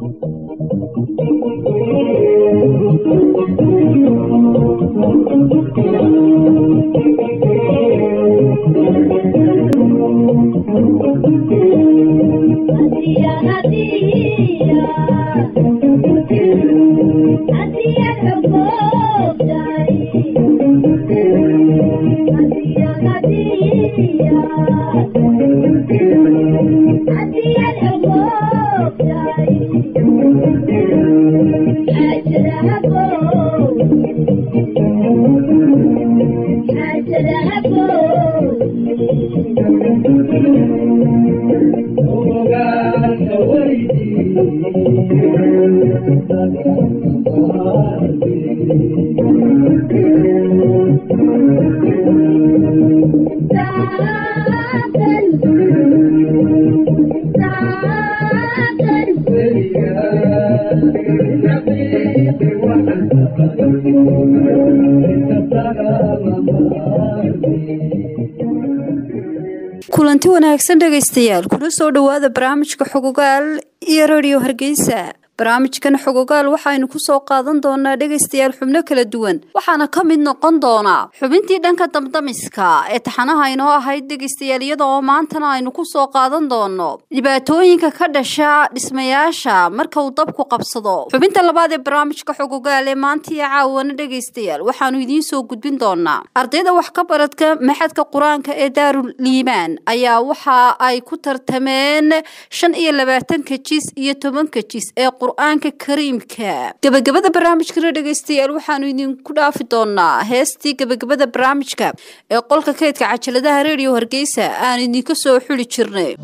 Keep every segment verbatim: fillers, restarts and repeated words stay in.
kulanti wanaagsan dhageystayaal kuna soo dhawaada barnaamijka Xogogaal iyo Radio Hargeysa. barnaamijkan Xogogaal waxaynu ku soo qaadan doonaa dhageystayaal xubno kala duwan waxaana ka mid noqon doona xubintii dhanka damdamiska ee taxanaha inoo ahayd dhageystayaal iyadoo maantana aynu ku soo qaadan doono dhibaatooyinka ka dhasha dhismayaasha marka uu dabku qabsado. xubinta labaad ee barnaamijka Xogogaal ee maanta iyo caawana dhageystayaal waxaanu idiin soo gudbin doonaa ardayda wax ka baradka maxadka Quraanka ee Daarul Liimaan ayaa waxa ay ku tartameen shan iyo labaatan jis iyo toban jis ee Quraanka Kariimka. gabagabada barnaamijka dhageystayaal waxaanu idin ku dhaafi doonaa heestii gabagabada barnaamijka ee qolka kaydka cajaladaha Radio Hargeysa aan idin ka soo xuli jirnay.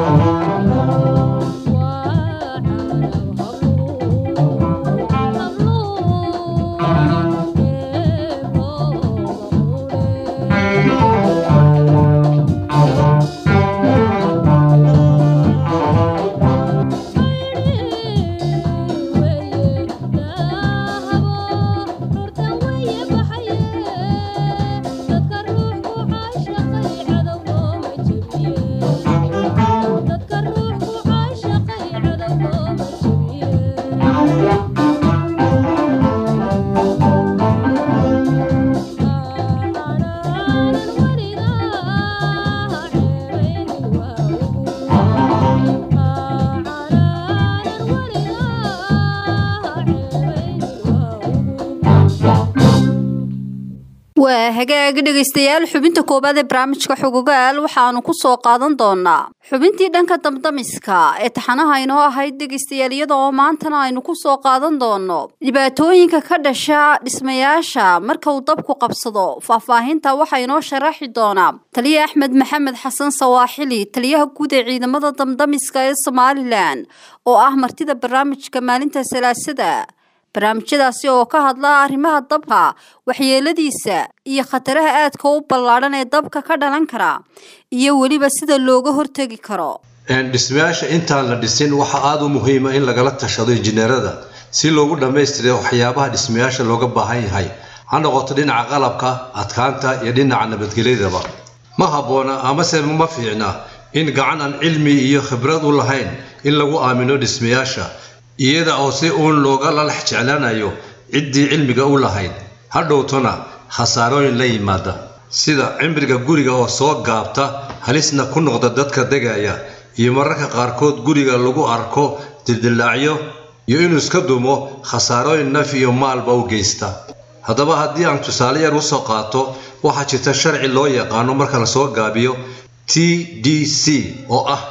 hagaag dhageystayaal xubinta koobaad ee barnaamijka Xogogaal waxaanu ku soo qaadan doonaa xubintii dhanka damdamiska ee taxanaha inoo ahayd dhageystayaal iyadoo maantana aynu ku soo qaadan doono dhibaatooyinka ka dhasha dhismayaasha marka uu dabku qabsado. faahfaahinta waxa inoo sharaxi doona taliye Axmed Maxamed Xasan Sawaaxili taliyaha guud ee ciidamada damdamiska ee Soomaaliland oo ah martida barnaamijka maalinta Salaasada. barnaamijyadaasi oo ka hadla arrimaha dabka waxyeeladiisa iyo khataraha aadka u ballaaran ee dabka ka dhalan kara iyo waliba sida looga hortagi karo. dhismayaasha intaan la dhisin waxa aad u muhiim ah in lagala tashado injineerada si loogu dhameystiro waxyaabaha dhismayaasha looga baahan yahay ha noqoto dhinaca qalabka adkaanta iyo dhinaca nabadgelyada. ma haboona ama se ma fiicna in gacan aan cilmi iyo khibrad u lahayn in lagu aamino dhismayaasha iyada oo si uun looga lalax jeclaanayo ciddii cilmiga u lahayd hadhowtona khasaarooyin la yimaada sida cimriga guriga oo soo gaabta halisna ku noqda dadka degaya iyo mararka qaarkood guriga lagu arko dildilaacyo iyo inuu iska dumo khasaarooyin naf iyo maalba u geysta. haddaba haddii aan tusaale yar u soo qaato waxaa jirta sharci loo yaqaano marka la soo gaabiyo T D C oo ah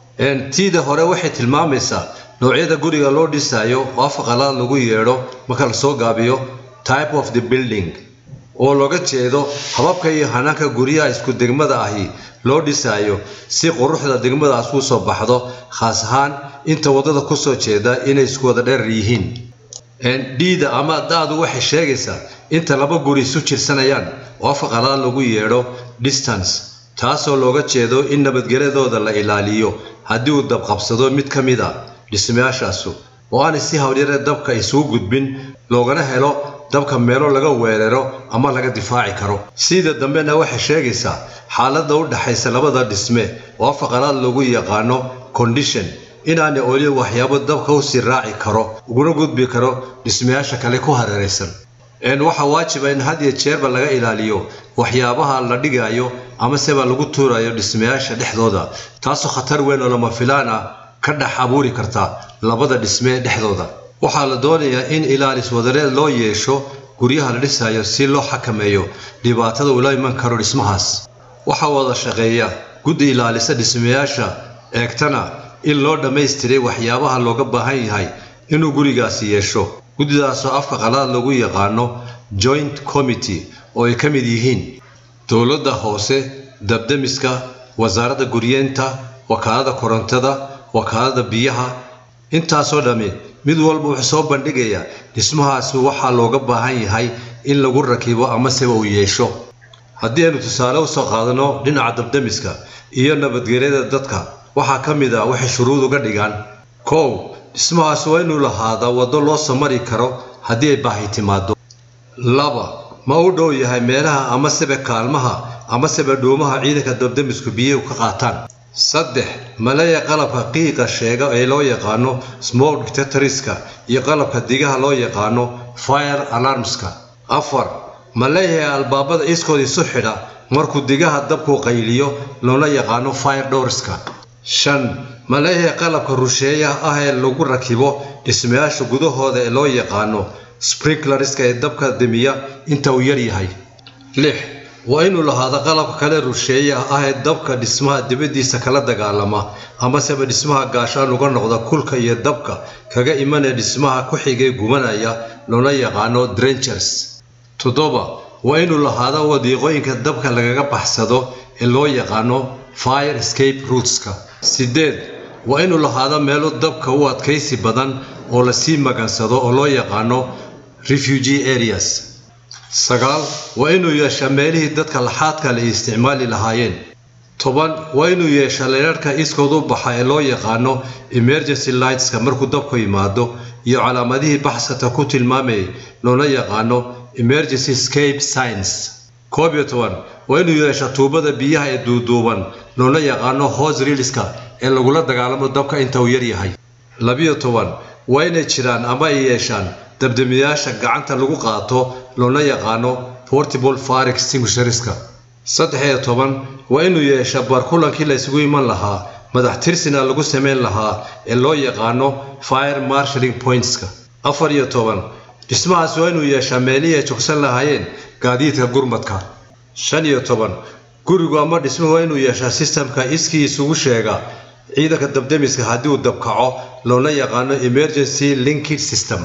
T-da hore waxay tilmaamaysaa noocyada guriga loo dhisayo oo afqalaad lagu yeero marka la soo gaabiyo type of the building oo looga jeedo hababka iyo hanaanka guriyaha isku degmada ahi loo dhisayo si quruxda degmadaas u soo baxdo khaas ahaan inta wadada ku soo jeeda inay isku wada dheer yihiin. D-da ama daadu waxay sheegaysaa inta laba guri isu jirsanayaan oo afqalaad lagu yeero distance taasoo looga jeedo in nabadgelyadooda la ilaaliyo haddii uu dab qabsado mid ka mid ah dhismayaashaasu oo aan si hawlyare dabka isugu gudbin loogana helo dabka meelo laga weeraro ama laga difaaci karo. sida dambena waxay sheegaysaa xaaladda u dhaxaysa labada dhisme oo afqalaad lagu yaqaano condition inaanay oolin waxyaabo dabka u sii raaci karo uguna gudbi karo dhismayaasha kale ku hareeraysan een waxa waajib ah in had iyo jeerba laga ilaaliyo waxyaabaha la dhigayo ama seba lagu tuurayo dhismayaasha dhexdooda taasoo khatar weyn oo lama filaan ah ka dhex abuuri karta labada dhisme dhexdooda waxaa la doonayaa in ilaalis wadareed loo yeesho guryaha la dhisayo si loo xakameeyo dhibaatada uu la iman karo dhismahaas waxa wada shaqeeya guddi ilaalisa dhismayaasha eegtana in loo dhameystiray waxyaabaha looga baahan yahay inuu gurigaasi yeesho guddidaas oo afka qalaad lagu yaqaano joint committee oo ay ka mid yihiin dowladda hoose dabdamiska wasaaradda guryeenta wakaalada korontada wakaalada biyaha intaasoo dhami mid walba wuxuu soo bandhigayaa dhismahaasi waxaa looga baahan yahay in lagu rakibo ama seba uu yeesho haddii aynu tusaale u soo qaadano dhinaca dabdamiska iyo nabadgelyada dadka waxaa ka mid ah waxay shuruud uga dhigaan kow dhismahaas waa inuu lahaadaa waddo loo soo mari karo haddii ay baahi timaado laba ma u dhow yahay meelaha ama sebe kaalmaha ama sebe dhuumaha ciidanka dabdamisku biyuhu ka qaataan saddex ma leeyahay qalabka qiiqa sheega ee loo yaqaano smoke detectorska iyo qalabka digaha loo yaqaano fire alarmska afar ma leeyahay albaabada iskood isu xidha markuu digaha dabku qayliyo loona yaqaano fire doorska shan ma leeyahay qalabka rusheeyaha ah ee lagu rakibo dhismayaasha gudahooda ee loo yaqaano sprinklerska ee dabka damiya inta uu yar yahay lix waa inuu lahaado qalabka kale rusheeyaha ah ee dabka dhismaha dibadiisa kala dagaalama ama seba dhismaha gaashaan uga noqda kulka iyo dabka kaga imanaya dhismaha ku xigay gubanaya loona yaqaano drenchers toddoba waa inuu lahaado wadiiqooyinka dabka lagaga baxsado ee loo yaqaano fire escape routes-ka sideed waa inuu lahaado meelo dabka u adkaysi badan oo la sii magansado oo loo yaqaano refugee areas sagaal waa inuu yeeshaa meelihii dadka laxaadka la isticmaali lahaayeen toban waa inuu yeeshaa leerarka iskood u baxa ee loo yaqaano emergency lightska markuu dabku yimaado iyo calaamadihii baxsata ku tilmaamayay loona yaqaano emergency escape signs koob iyo toban waa inuu yeeshaa tuubada biyaha ee duuduuban loona yaqaano hose reelska ee lagula dagaalamo dabka inta uu yar yahay labiyo toban waa inay jiraan ama ay yeeshaan dabdamiyaasha gacanta lagu qaato loona yaqaano portable fire extinguisherska saddex iyo toban waa inuu yeeshaa barkulankii la isugu iman lahaa madax tirsina lagu sameyn lahaa ee loo yaqaano fire marshalling pointska afar iyo toban dhismahaas waa inuu yeeshaa meelihii ay jogsan lahaayeen gaadiidka gurmadka shan iyo toban gurigu ama dhismuhu waa inuu yeeshaa sistamka iskii isugu sheega ciidanka dabdamiska haddii uu dabkaco loona yaqaano emergency linkage system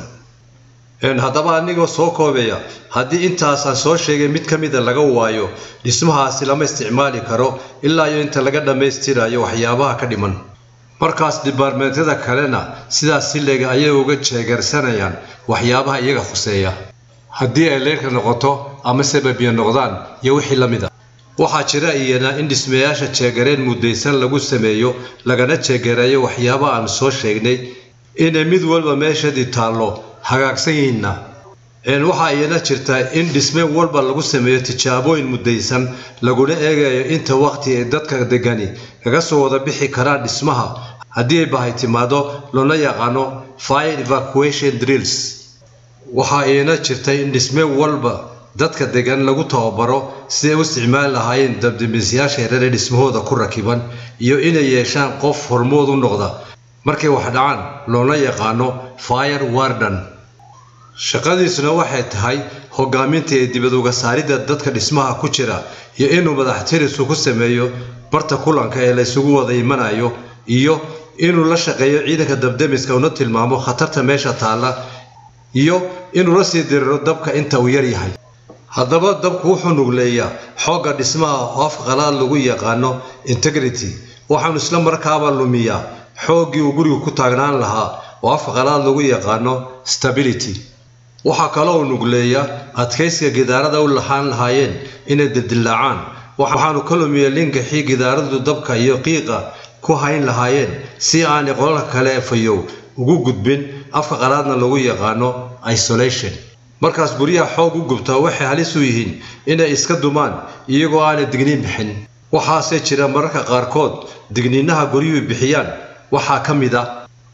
een haddaba anigoo soo koobaya haddii intaasaan soo sheegay mid ka mida laga waayo dhismahaasi lama isticmaali karo ilaa iyo inta laga dhammaystirayo waxyaabaha ka dhiman markaas dibaarmentyada kalena sidaas si leega ayay uga jeegarsanayaan waxyaabaha iyaga khuseeya haddii ay leerka noqoto ama sababiya noqdaan iyo wixii la mid ah waxaa jira iyana in dhismayaasha jeegareen muddaysan lagu sameeyo lagana jeegareeyo waxyaabaha aan soo sheegnay inay mid walba meeshadii taallo hagaagsan yihiinna een waxaa iyana jirta in dhisme walba lagu sameeyo tijaabooyin muddaysan laguna eegayo inta waqti ee dadka degani kaga soo wada bixi karaan dhismaha haddii ay baahi timaado loona yaqaano fire evacuation drills waxaa iyana jirta in dhisme walba dadka degan lagu tababaro siday u isticmaali lahaayeen dabdamisayaasha yaryar ee dhismahooda ku rakiban iyo inay yeeshaan qof hormood u noqda markay wax dhacaan loona yaqaano fire warden shaqadiisuna waxay tahay hogaaminta ee dibad uga saaridda dadka dhismaha ku jira iyo inuu madax tirisu ku sameeyo barta kulanka ee la isugu wada imanayo iyo inuu la shaqeeyo ciidanka dabdamiska una tilmaamo khatarta meesha taala iyo inuu la sii diriro dabka inta uu yar yahay haddaba dabku wuxuu nugleeyaa xoogga dhismaha oo af qalaad lagu yaqaano integrity waxaanu isla markaaba lumiyaa xooggii uu gurigu ku taagnaan lahaa oo af qalaad lagu yaqaano stability waxaa kaloo uu nugleeyaa adkaysiga gidaarada u lahaan lahaayeen inay dadillaacaan waxaanu ka lumiya linkixii gidaaradu dabka iyo qiiqa ku hayn lahaayeen si aanay qolalka kale fayow ugu gudbin afka qalaadna lagu yaqaano isolation markaas guryaha xoog u gubtaa waxay halis u yihiin inay iska dumaan iyagoo aanay digniin bixin waxaase jira mararka qaarkood digniinaha guryuhu bixiyaan waxaa ka mid ah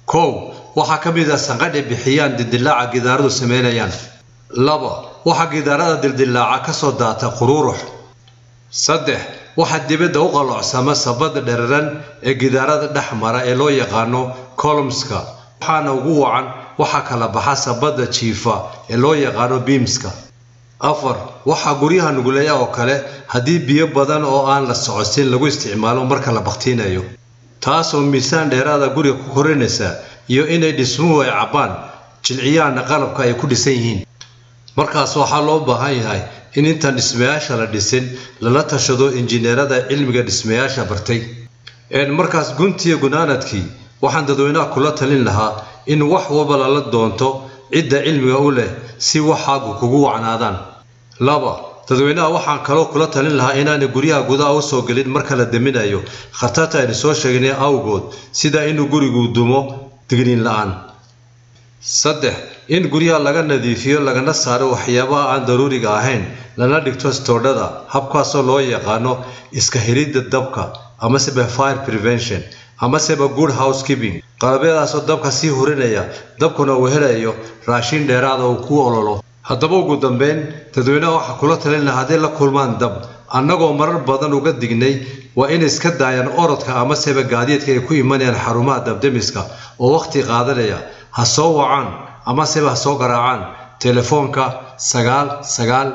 kow waxaa ka mid ah sanqadhi bixiyaan dildilaaca gidaaradu sameynayaan laba waxaa gidaarada dildilaaca ka soo daata quruurux saddex waxaa dibadda u qaloocsama sabada dhararan ee gidaarada dhex mara ee loo yaqaano columnska waxaana ugu wacan waxaa kala baxa sabada jiifa ee loo yaqaano beamska afar waxaa guryaha nuguleeya oo kale haddii biyo badan oo aan la socosin lagu isticmaalo marka la baktiinayo taasoo miisaan dheeraada guriga ku korinaysa iyo inay dhismuhu ay cabbaan jilciyaana qalabka ay ku dhisan yihiin markaas waxaa loo baahan yahay in intaan dhismayaasha la dhisin lala tashado injineerada cilmiga dhismayaasha bartay een markaas guntiya gunaanadkii waxaan dadweynaha kula talin lahaa in wax walba lala doonto cidda cilmiga u leh si waxaagu kugu wacnaadaan laba dadweynaha waxaan kaloo kula talin lahaa inaanay guryaha gudaha u soo gelin marka la daminayo khatarta aynu soo sheegnay awgood sida inuu gurigu dumo digniin la'aan saddex in guryaha laga nadiifiyo lagana saaro waxyaabaha aan daruuriga ahayn lana dhigto stoodhada habkaasoo loo yaqaano iska helidda dabka amaseba fire prevention amaseba good housekeeping qalabyadaasoo dabka sii hurinaya dabkuna uu helayo raashin dheeraada uu ku ololo haddaba ugu dambeyn dadweynaha waxaa kula talin lahaa hadday la kulmaan dab annagoo marar badan uga dignay waa inay iska daayaan orodka amaseba gaadiidka ay ku imanayaan xarumaha dabdemiska oo wakhti qaadanaya ha soo wacaan amaseba ha soo garaacaan telefoonka sagaal sagaal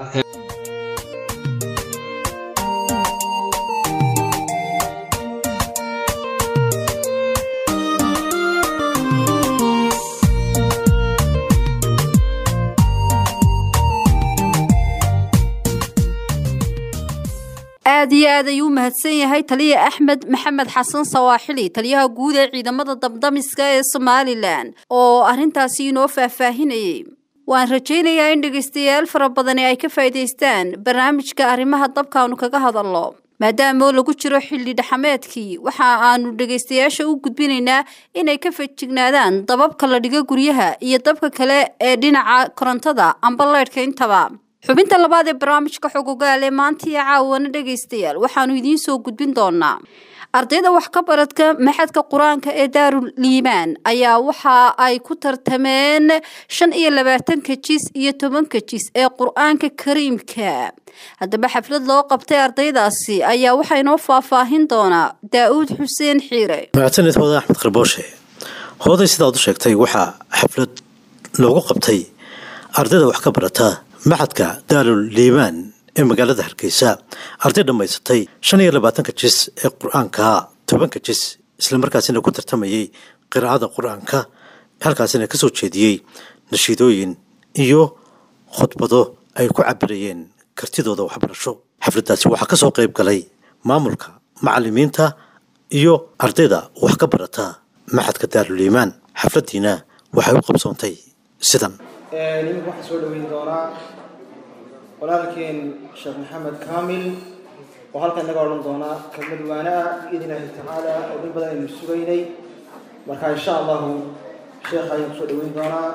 aad iyo aad ayuu mahadsan yahay taliye axmed maxamed xasan sawaaxili taliyaha guud ee ciidamada dabdamiska ee Somaliland oo arintaasi inoo faahfaahinayay waan rajaynayaa in dhageystayaal fara badan ay ka faa'iideystaan barnaamijka arrimaha dabka aanu kaga hadalno maadaama lagu jiro xilli dhaxameedkii waxa aanu dhageystayaasha u gudbinaynaa inay ka fajignaadaan dababka la dhigo guryaha iyo dabka kale ee dhinaca korontada amba leedhka intaba xubinta labaad ee barnaamijka xogogaal ee maanta iyo caawana dhageystayaal waxaanu idiin soo gudbin doonaa ardayda wax ka baradka maxadka quraanka ee Daarul Liimaan ayaa waxa ay ku tartameen shan iyo labaatan jis iyo toban jis ee quraanka kariimka haddaba xaflad loo qabtay ardaydaasi ayaa waxa inoo faahfaahin doonaa Daawud Xuseen Xiire macsanid wada Axmed Qarbooshe hooday sidaad u sheegtay waxa xaflad loogu qabtay ardayda wax ka barata maxadka Daarul Liimaan ee magaalada Hargeysa arday dhamaysatay shan iyo labaatan jis ee quraanka toban jis isla markaasina ku tartamayay qiraa'ada quraanka halkaasina ka soo jeediyay nashiidooyin iyo khudbado ay ku cabirayeen kartidooda waxbarasho xafladaasi waxa ka soo qayb galay maamulka macallimiinta iyo ardayda wax ka barata maxadka Daarul Liimaan xafladiina waxay u qabsoontay sidan ee nimid waxa soo dhaweyn doonaa walaalkeen Sheekh Maxamed Kaamil oo halkan naga oran doona kelmad waana idinaahi tacaala oo in badan aynu sugaynay marka insha Allah sheekh ayuu soo dhaweyn doonaa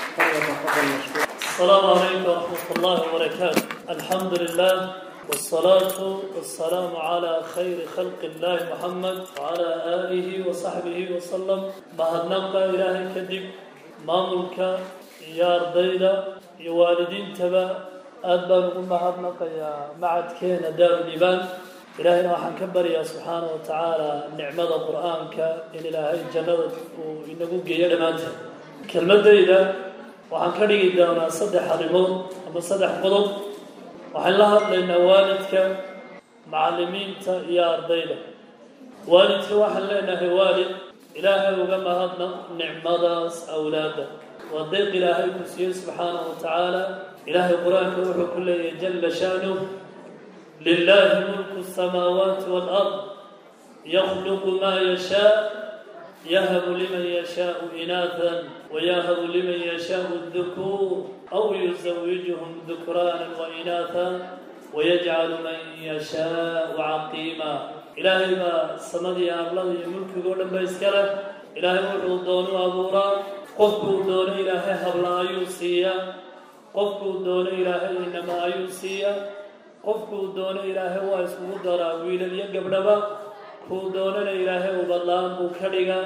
السلام عليكم ورحمة الله وبركاته الحمد لله والصلاة والسلام على خير خلق الله محمد وعلى آله وصحبه وسلم بهدناك إلهي كذب ماملك يا رديلا يا والدين تبا أدبر بهدناك يا معد كين دار الإيمان إلهنا وحن كبر يا سبحانه وتعالى نعمة القرآن كإن إلهي الجنة وإنه جيّد مانته كلمة ديلا waxaan ka dhigi doonaa saddex arrimood ama saddex qodob waxaan la hadlaynaa waalidka macallimiinta iyo ardayda waalidka waxaan leenahay waalid ilaahay uga mahadnaq nicmadaas awlaada waa deeq ilaahay ku siiyey subxaanahu watacaala ilaahay qur-aanka wuxuu ku leeyahay jalla shaanuh lilaahi mulku asamaawaati waalard yakhluqu maa yashaa يهب لمن يشاء إناثا ويهب لمن يشاء الذكور أو يزوجهم ذكرانا وإناثا ويجعل من يشاء عقيما إلهي ما صمدي أبلغ ملك قولن بيسكره إلهي وحو دون أبورا قفكو دون إلهي هبلا يوسيا قفكو دون إلهي إنما يوسيا قفكو دون إلهي واسمه دراويل يقبلبا كو دوننا إلهي وبالله بكريغا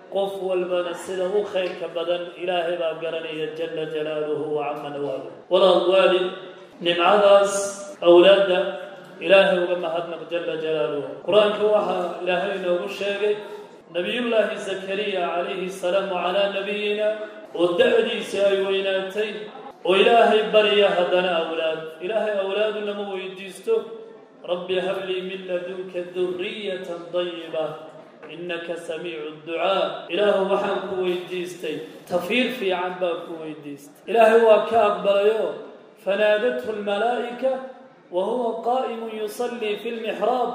qof walbana sida u khayrka badan ilaahay baa garanaya jalla jalaaluhu wa amma nawaaluhu walaal waalid nimcadaas awlaadda ilaahay uga mahadnaq jalla jalaaluhu qur-aanka waxaa ilaahay inoogu sheegay nabiyullaahi zakariya calayhi salaamu calaa nabiyina oo da-diisa ay weynaatay oo ilaahay barya haddana awlaad ilaahay awlaadu lama weydiisto rabbi hablii min ladunka duriyatan dayiba innaka samiicu ducaa ilaahu waxaan ku weydiistay tafiir fiican baa ku weydiistay ilaahay waa ka aqbalayo fanaadathu almalaa'ika wa huwa qaa'imun yusallii fi lmixraab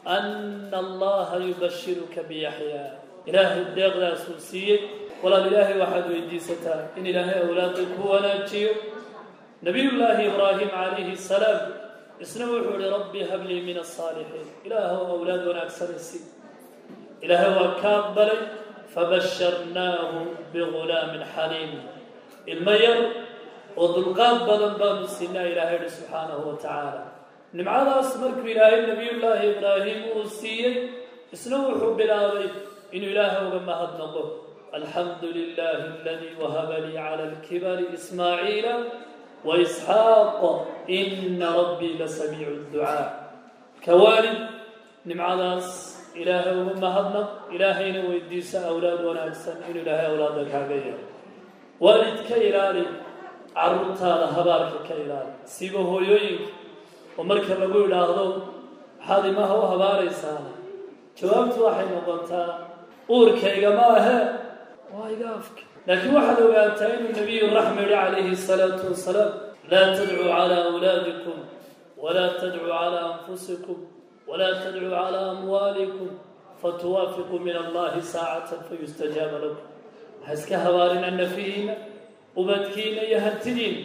ana allaha yubashiruka biyaxyaa ilaahay deeqdaasuu siiyey walaal ilaahay waxaad weydiisataa in ilaahay awlaadda ku wanaajiyo nabiyullaahi ibraahim calayhi salaam isna wuxuu ihi rabbi hablii min asaalixiin ilaahow awlaad wanaagsanaysi ilaahay waa ka aqbalay fabasharnaahu bigulaamin xaliim ilmo yar oo dulqaad badan baanu siinaa ilaahay ihi subxaanahu wa tacaala nimcadaas markuu ilaahay nabiyullaahi ibraahim uu siiyey isna wuxuu bilaabay inuu ilaahay uga mahadnaqo alxamdu lilaahi aladii wahaba lii cala alkibari ismaaciila wa isxaaq ina rabbii lasamiicu ducaa ka waalid nimcadaas ilaahay uga mahadnaq ilaahayna weydiisa awlaad wanaagsan inuu ilaahay awlaadda kaaga yeelo waalid ka ilaali carruurtaada habaarka ka ilaali siba hooyooyinka oo marka lagu idhaahdo maxaad imaha u habaaraysaana jawaabtu waxay noqontaa uurkayga ma ahe waa iga afka laakiin waxaad ogaataa inuu nabiyu raxma yihi calayhi salaatu wasalaam laa tadcuu calaa awlaadikum walaa tadcuu calaa anfusikum walaa tadcuu calaa amwaalikum fatuwaafiquu min allahi saacatan fayustajaaba lakum waxaa iska habaarina nafihiina ubadkiina iyo hantidiina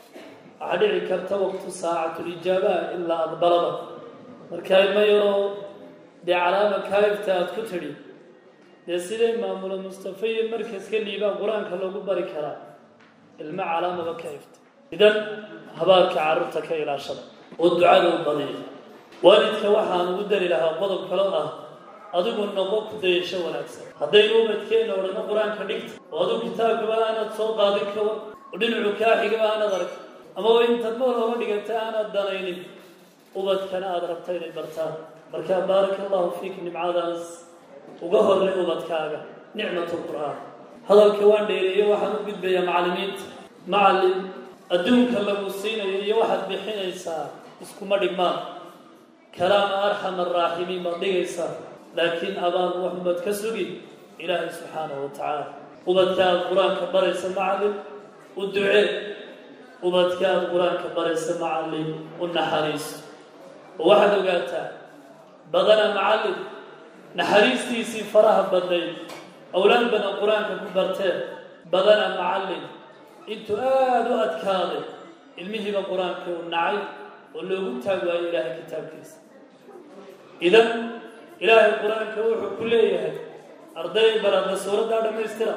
waxaa dhici karta waqtu saacatulijaaba in la aqbalaba markaa ilmo yaroo dee calaama kaayifta aad ku tidhi dee siday maamula mustafa iyo markaska liibaan qur-aanka loogu bari karaa ilmo calaamaba kaayifta idan habaarka carruurta ka ilaashada oo ducada u badiya waalidka waxaan ugu dari lahaa qodob kalo ah adigu noqo ku dayasho wanaagsan haddaynu ubadkeenna odhano qur-aanka dhigta oo adigu kitaabkaba aanad soo qaadin kawa oo dhinacu kaaxigaba aanad arag amaba intaad mool oga dhigata aanad danaynin ubadkana aada rabta inay bartaan markaa baaraka allahu fiik nimcadaas uga horlay ubadkaaga nicmatu qur'aan hadalka waan dheereeyo waxaan u gudbayaa macallimiinta macallin adduunka lagu siinayo iyo waxaad bixinaysaa iskuma dhigmaan kalaama arxam araaximiin baad dhigaysaa laakiin abaan wax ubad ka sugi ilaahay subxaanahu wa tacaala ubadkaad qur-aanka baraysa macallin u ducee ubadkaad qur-aanka baraysa macallin u naxariiso oo waxaad ogaataa badana macallin naxariistiisii faraha badnayd awlaad badan qur-aanka ku barteen badana macallin intuu aada u adkaaday ilmihiiba qur-aanka u nacay oo loogu taag waayo ilaahay kitaabkiisa idan ilaahay qur-aanka wuxuu ku leeyahay arday barada suuraddaa dhammaystira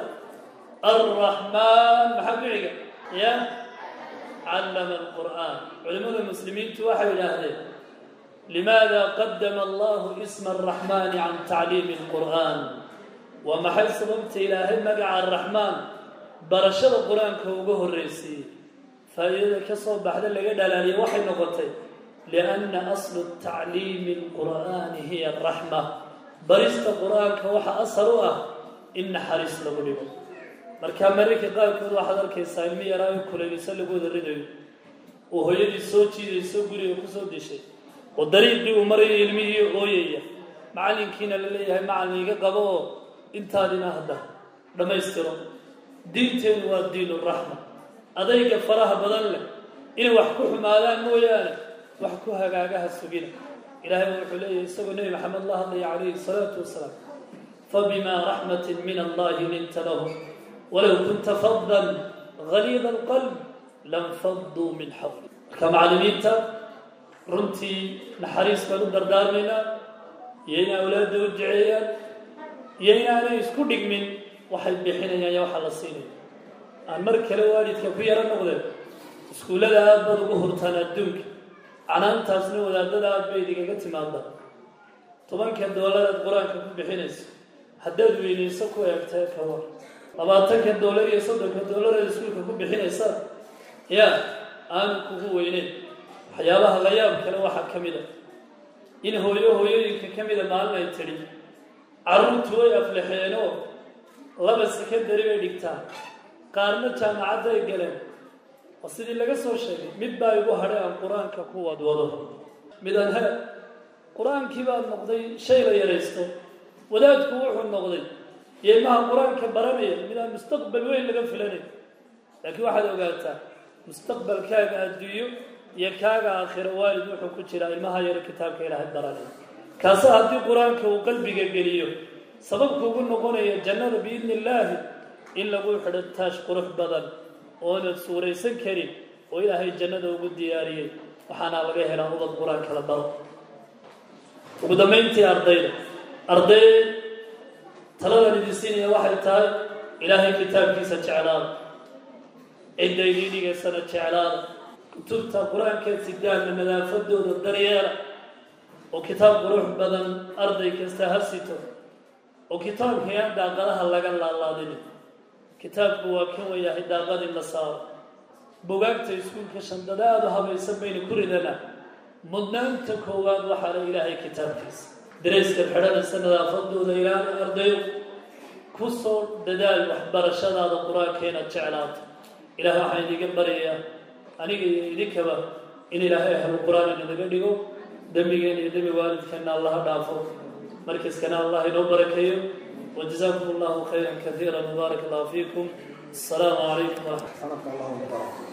alraxmaan maxaa biciga ya callama alqur'aan culimmada muslimiintu waxay yidhaahdeen limaada qadama allahu isma alraxmaani can tacliimi alqur'aan waa maxay sababta ilaahay magaca araxmaan barashada qur-aanka uga horraysiiyey faa'iidada ka soo baxda laga dhalaaliya waxay noqotay lianna aslu tacliimi alqur'aani hiya araxma barista qur-aanka waxaa asal u ah in naxariis lagu dhigo markaa mararka qaarkood waxaad arkaysaa ilmi yaraayo kulayliso lagu wada ridayo oo hooyadii soo jiidayso guriga ku soo dishay oo dariiqii uu marayo ilmihii ooyaya macallinkiina la leeyahay macallin iga qabo oo intaadina hadda dhammaystiro diinteenu waa diinu raxma adayga faraha badan leh inay wax ku xumaadaan mooyaane wax ku hagaagaha sugina ilaahay wuxuu leeyahay isagoo nebi maxamed la hadlaya calayhi salaatu wasalaam fabimaa raxmatin min allahi linta lahum walow kunta faddan galiida alqalb lanfaduu min xawli marka macallimiinta runtii naxariis baan u dardaarmaynaa iyo inay awlaadda u duceeyaan iyo inaanay isku dhigmin waxay bixinayaan iyo waxa la siinaya aan mar kale waalidka ku yaro noqdeen iskuullada aad baad ugu hurtaan adduunka canaantaasna wadaadada aad bay idigaga timaada tobanka doolaraad qur-aanka ku bixinayso haddaad weynayso ku eegtee ka war labaatanka doolar iyo soddonka doolar ee iskuulka ku bixinaysaa yaa aanu kugu weyneyn waxyaabaha la yaab kale waxaa ka mid a in hooyo hooyooyinka ka mida maalin ay tidhi carruurtu way aflexeenoo laba sekondari bay dhigtaan qaarna jaamacadday galeen oo sidii laga soo sheegay mid baa igu hadhay aan qur-aanka ku wadwado midaan he qur-aankii baa noqday shay la yaraysto wadaadku wuxuu noqday iyo ilmaha qur-aanka baranaya midaan mustaqbal weyn laga filanay laakiin waxaad ogaataa mustaqbalkaaga adduunyo iyo kaaga aakhiro waalid wuxuu ku jiraa ilmaha yaro kitaabka ilaahay baranaya kaasa haddii qur-aanka uu qalbiga geliyo sababka ugu noqonaya jannada biidni illaahi in lagu xidho taash qurux badan oonad suuraysan karin oo ilaahay jannada ugu diyaariyey waxaana laga helaa ubad qur-aanka la baro ugu dambayntii ardayda arday taladan idin siinaya waxay tahay ilaahay kitaabkiisa jeclaada cidda idin dhigaysana jeclaada kutubta qur-aankeed sidaana nadaafadooda daryeela oo kitaab qurux badan arday kasta ha sito oo kitaabkayaan daaqadaha laga laalaadinin kitaabku waa kan wayahay daaqadii la saaro bugaagta iskuulka shandada aada u habaysan bayna ku ridanaa mudnaanta koowaad waxaa la ilaahay kitaabkiisa dareyska xidhanaysa nadaafadooda ilaali ardayo ku soo dadaal waxbarashadaada qur-aankeena jeclaata ilaah waxaan idiga baryayaa aniga iyo idinkaba in ilaahay ahlu qur-aan inaga dhigo dembigeena iyo dembi waalidkeena allaha dhaafo markiiskana allah inoo barakeeyo وجزاكم الله خيرا كثيرا وبارك الله فيكم السلام عليكم ورحمة الله وبركاته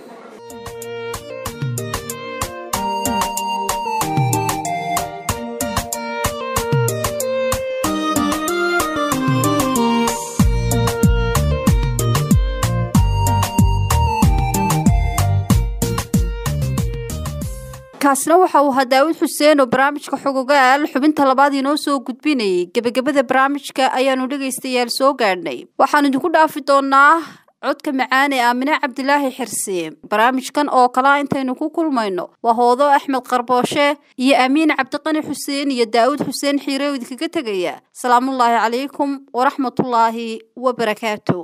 kaasna waxa uu ahaa daawud xuseen oo barnaamijka xogogaal xubinta labaad inoo soo gudbinayay gebagabada barnaamijka ayaanu dhegaystayaal soo gaadhnay waxaan idinku dhaafi doonaa codka macaan ee aamine cabdilaahi xirsi barnaamijkan oo kala intaynu ku kulmayno waa hoodo axmed qarbooshe iyo amiin cabdiqani xuseen iyo daawud xuseen xiire oo idinkaga tegaya salaamullaahi calaykum waraxmatullaahi wabarakaatu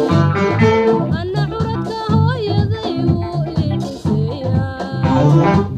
Thank you.